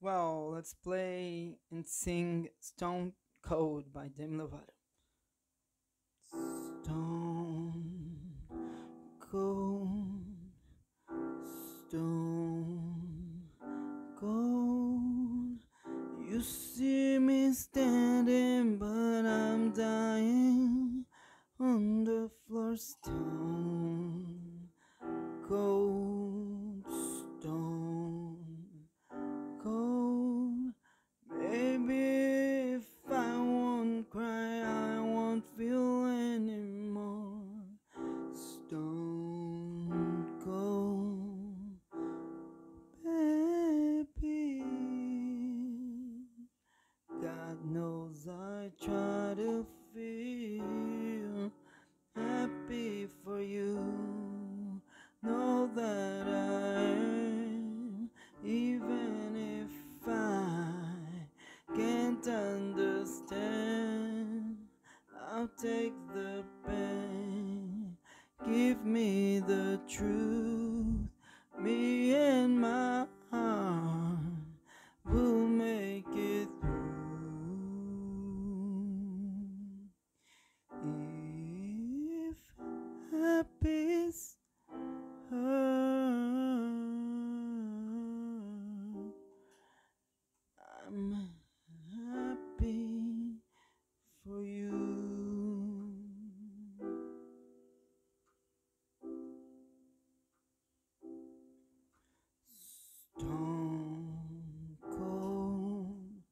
Well, let's play and sing Stone Cold by Demi Lovato. Stone cold, stone cold. You see me standing, but I'm dying on the floor. Stone cold, stone cold. Maybe if I won't cry, I won't feel anymore. Stone cold, baby. God knows I try to feel happy for you. Know that I am, even if I can't understand. I'll take the pain. Give me the truth. Me and my heart will make it through. If happy's her, I'm happy for you. Stone cold,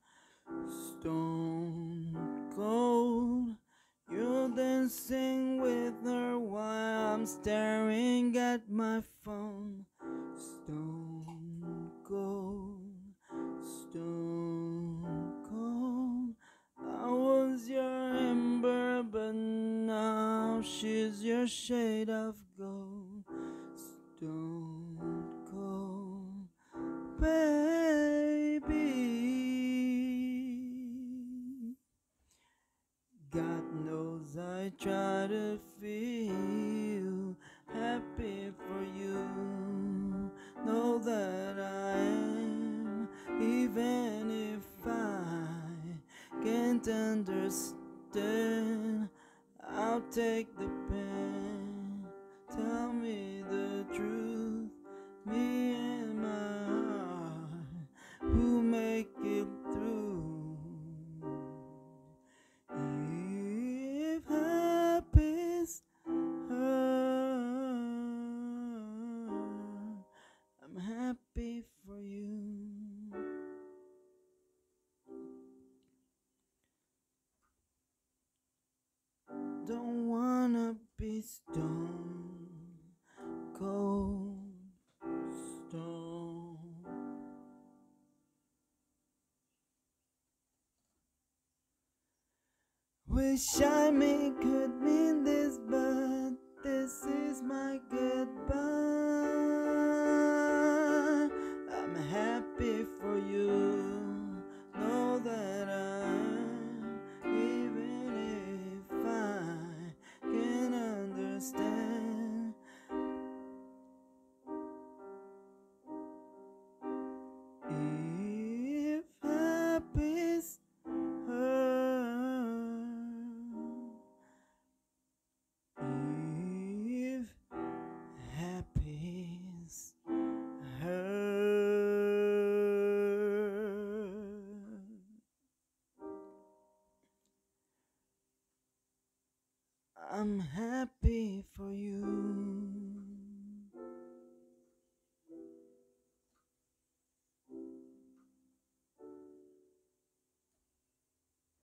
stone cold. You're dancing with her while I'm staring at my phone. Stone cold, stone cold. I was your ember, but now she's your shade of gold. Stone cold, baby. God knows I try to feel happy for you. Know that I am, even if I can't understand. I'll take the pen. Tell me the truth. Me and my heart who make it through. If happy's her, I'm happy for you. Don't wanna be stone cold, stone. Wish could mean this, but this is my goodbye. I'm happy for you. Know that I'm, even if I can understand. If happy's her, if happy's her, I'm happy for you.